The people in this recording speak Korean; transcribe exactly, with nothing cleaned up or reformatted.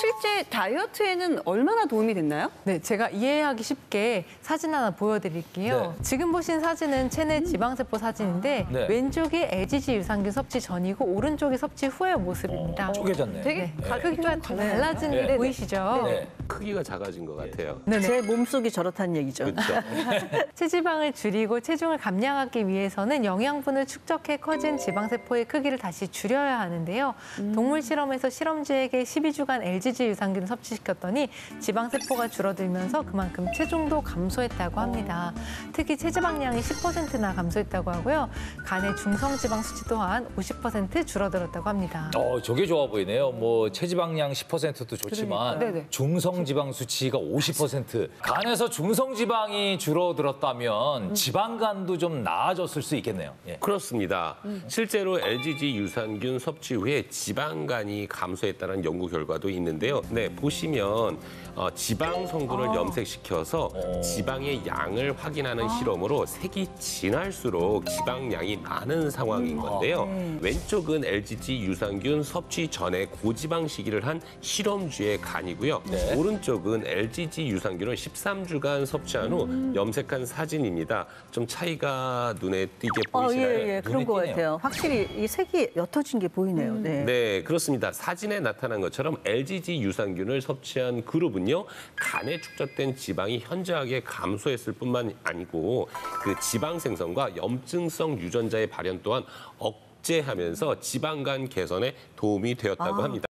실제 다이어트에는 얼마나 도움이 됐나요? 네, 제가 이해하기 쉽게 사진 하나 보여드릴게요. 네. 지금 보신 사진은 체내 지방세포 사진인데 네. 왼쪽이 엘지지 유산균 섭취 전이고 오른쪽이 섭취 후의 모습입니다. 어, 쪼개졌네. 되게 네. 가격이 달라진 게 네. 보이시죠? 네. 크기가 작아진 것 같아요. 네네. 제 몸속이 저렇다는 얘기죠. 그렇죠. 체지방을 줄이고 체중을 감량하기 위해서는 영양분을 축적해 커진 지방세포의 크기를 다시 줄여야 하는데요. 동물 실험에서 실험주에게 십이 주간 엘지지 유산균을 섭취시켰더니 지방세포가 줄어들면서 그만큼 체중도 감소했다고 합니다. 특히 체지방량이 십 퍼센트나 감소했다고 하고요. 간의 중성지방 수치 또한 오십 퍼센트 줄어들었다고 합니다. 어, 저게 좋아 보이네요. 뭐 체지방량 십 퍼센트도 좋지만 네네. 중성지방 수치가 오십 퍼센트. 간에서 중성지방이 줄어들었다면 지방간도 좀 나아졌을 수 있겠네요. 예. 그렇습니다. 실제로 엘지지 유산균 섭취 후에 지방간이 감소했다는 연구 결과도 있는데요. 네, 보시면 어, 지방 성분을 염색시켜서 지방의 양을 확인하는 실험으로 색이 진할수록 지방량이 많은 상황인 건데요. 왼쪽은 엘지지 유산균 섭취 전에 고지방 시기를 한 실험주의 간이고요. 네. 오른쪽은 엘지지 유산균을 십삼 주간 섭취한 후 염색한 사진입니다. 좀 차이가 눈에 띄게 어, 보이시나요? 예, 예, 그런 눈에 것 띄네요. 같아요. 확실히 이 색이 옅어진 게 보이네요. 네. 네, 그렇습니다. 사진에 나타난 것처럼 엘지지 유산균을 섭취한 그룹은요, 간에 축적된 지방이 현저하게 감소했을 뿐만 아니고 그 지방 생성과 염증성 유전자의 발현 또한 억제하면서 지방간 개선에 도움이 되었다고 합니다.